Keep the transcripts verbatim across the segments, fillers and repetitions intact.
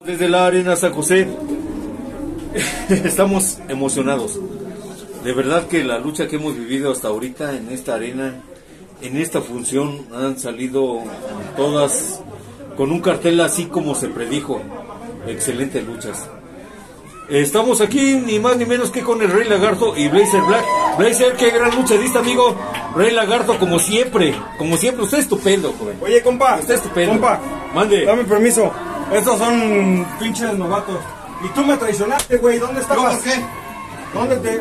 Desde la Arena San José estamos emocionados. De verdad que la lucha que hemos vivido hasta ahorita en esta arena, en esta función, han salido todas con un cartel así como se predijo. Excelentes luchas. Estamos aquí ni más ni menos que con el Rey Lagarto y Blazer Black. Blazer, qué gran luchadista, amigo. Rey Lagarto, como siempre, como siempre, usted es estupendo, joven. Oye, compa, usted es estupendo. Compa, mande. Dame permiso. Estos son pinches novatos. Y tú me traicionaste, güey. ¿Dónde estabas? ¿Por qué? ¿Dónde te...?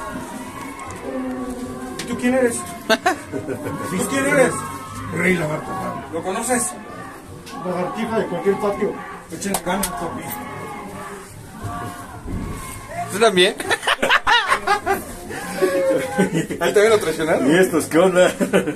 ¿Y tú quién eres? ¿Y tú quién eres? Rey Lagarto. ¿Lo conoces? Lagartija de cualquier patio. Échenle ganas, papi. ¿Tú también? ¿Ahí también lo traicionaron? ¿Y estos qué onda?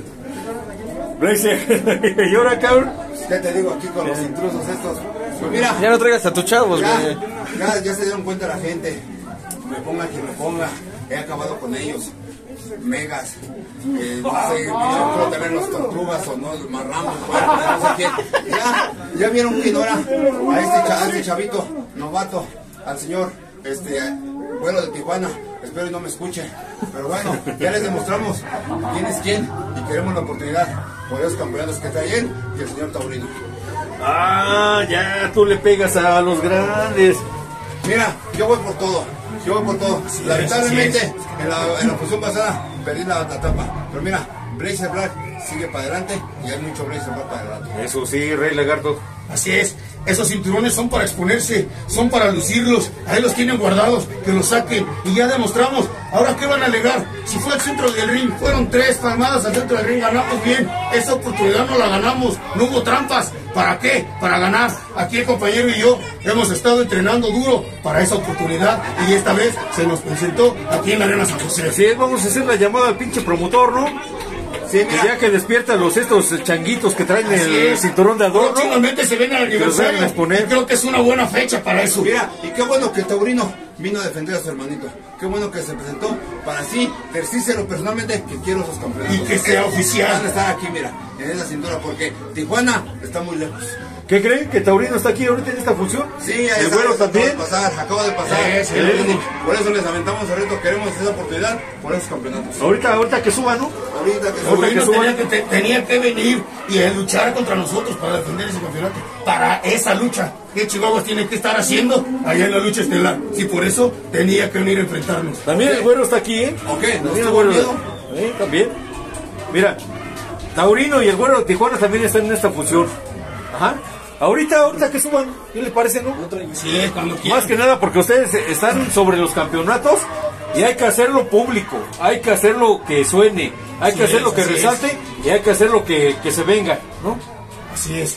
Blazer, ¿y ahora, cabrón? ¿Qué te digo aquí con los intrusos estos? Pues mira, ya no traigas a tus chavos, ya, güey. ya, ya se dieron cuenta la gente. Me ponga quien me ponga. He acabado con ellos. Megas. Eh, no sé, yo creo tener los tortugas o no, los marramos, no sé quién. Ya, ya vieron quién era a este, cha, a este chavito, novato, al señor, este, bueno de Tijuana. Espero y no me escuche. Pero bueno, ya les demostramos quién es quién y queremos la oportunidad por esos campeonatos que traen y el señor Taurino. Ah, ya tú le pegas a los grandes. Mira, yo voy por todo. Yo voy por todo. Sí, lamentablemente, sí en, la, en la función pasada perdí la, la tapa. Pero mira, Blazer Black sigue para adelante y hay mucho Blazer Black para adelante. Eso sí, Rey Lagarto. Así es, esos cinturones son para exponerse, son para lucirlos, ahí los tienen guardados, que los saquen y ya demostramos. Ahora, ¿qué van a alegar? Si fue al centro del ring, fueron tres palmadas al centro del ring, ganamos bien, esa oportunidad no la ganamos, no hubo trampas. ¿Para qué? Para ganar. Aquí el compañero y yo hemos estado entrenando duro para esa oportunidad y esta vez se nos presentó aquí en la Arena San José. Así es, vamos a hacer la llamada al pinche promotor, ¿no? Sí, mira. Ya que despierta los estos changuitos que traen así el es. Cinturón de adorno. Próximamente se ven al aniversario. Y creo que es una buena fecha para eso. Mira, y qué bueno que Taurino vino a defender a su hermanito. Qué bueno que se presentó para así decírselo personalmente que quiero esos campeonatos. Y que sea eh, oficial. Van a estar aquí, mira, en esa cintura, porque Tijuana está muy lejos. ¿Qué creen? ¿Que Taurino está aquí ahorita en esta función? Sí, ahí el güero también. Acaba de pasar, acaba de pasar. Sí, sí, sí. Por eso les aventamos el reto, queremos esa oportunidad por esos campeonatos. Ahorita, ahorita que suba, ¿no? Ahorita que suba. Que suba. Tenía, que, te, tenía que venir y a luchar contra nosotros para defender ese campeonato. Para esa lucha. ¿Qué Chihuahuas tienen que estar haciendo allá en la lucha estelar? Sí, por eso tenía que venir a enfrentarnos. También el güero está aquí, ¿eh? Ok, también el güero. ¿Eh? También. Mira, Taurino y el güero de Tijuana también están en esta función. Ajá. Ahorita, ahorita que suban, ¿qué les parece, no? Sí, cuando quieran. Más que nada porque ustedes están sobre los campeonatos y hay que hacerlo público, hay que hacerlo que suene, hay así que hacerlo es, que resalte es. Y hay que hacerlo que, que se venga, ¿no? Así es.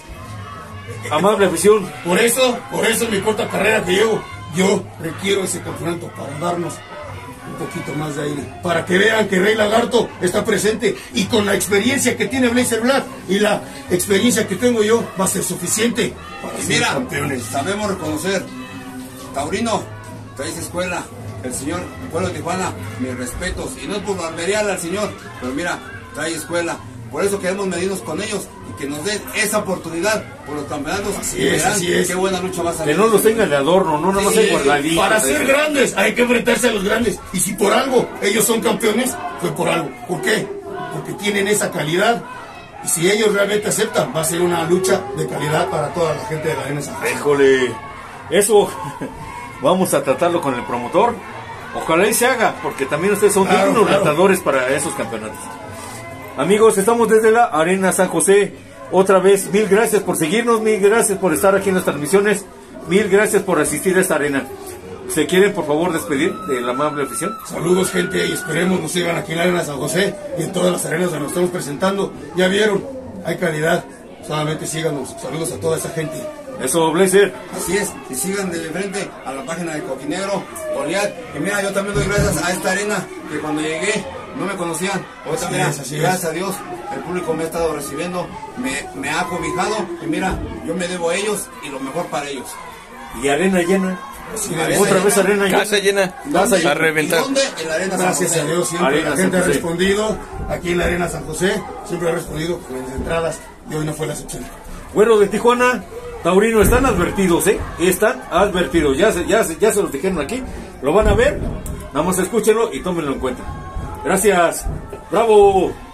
Amable afición. Por eso, por eso en mi corta carrera que llevo, yo requiero ese campeonato para darnos un poquito más de aire, para que vean que Rey Lagarto está presente y con la experiencia que tiene Blazer Black y la experiencia que tengo yo va a ser suficiente para y ser mira, campeones. Sabemos reconocer, Taurino, traes escuela, el señor Pueblo de Tijuana, mis respetos, y no es por barberear al señor, pero mira, trae escuela, por eso queremos medirnos con ellos y que nos den esa oportunidad por los campeonatos. Así es, así es. Qué buena lucha va a salir. Que no los tengan de adorno, no nada más hay guardaditos. Para ser grandes hay que enfrentarse a los grandes. Y si por algo ellos son campeones, fue por algo. ¿Por qué? Porque tienen esa calidad. Y si ellos realmente aceptan, va a ser una lucha de calidad para toda la gente de la Arena San José. Híjole, eso vamos a tratarlo con el promotor. Ojalá y se haga, porque también ustedes son claro, dignos claro. Retadores para esos campeonatos. Amigos, estamos desde la Arena San José. Otra vez, mil gracias por seguirnos, mil gracias por estar aquí en las transmisiones, mil gracias por asistir a esta arena. ¿Se quieren, por favor, despedir de la amable afición? Saludos, gente, y esperemos nos sigan aquí en la Arena San José y en todas las arenas donde nos estamos presentando. Ya vieron, hay calidad, solamente síganos. Saludos a toda esa gente. Eso, Blazer. Así es, y sigan de frente a la página de Coquinegro, Goliat. Y mira, yo también doy gracias a esta arena, que cuando llegué no me conocían. Ahorita, mira, es, gracias es. a Dios, el público me ha estado recibiendo, me, me ha cobijado, y mira, yo me debo a ellos y lo mejor para ellos. Y arena llena. Sí, arena otra llena. vez arena llena. Casa llena. Casa llena. A reventar. ¿Y dónde? En la Arena Gracias San José. a Dios, siempre arena la gente San ha respondido. Aquí en la Arena San José, siempre ha respondido con las entradas y hoy no fue la excepción. Güero de Tijuana. Taurino, están advertidos, ¿eh? Están advertidos. Ya se, ya, se, ya se los dijeron aquí. Lo van a ver. Nada más escúchenlo y tómenlo en cuenta. Gracias. ¡Bravo!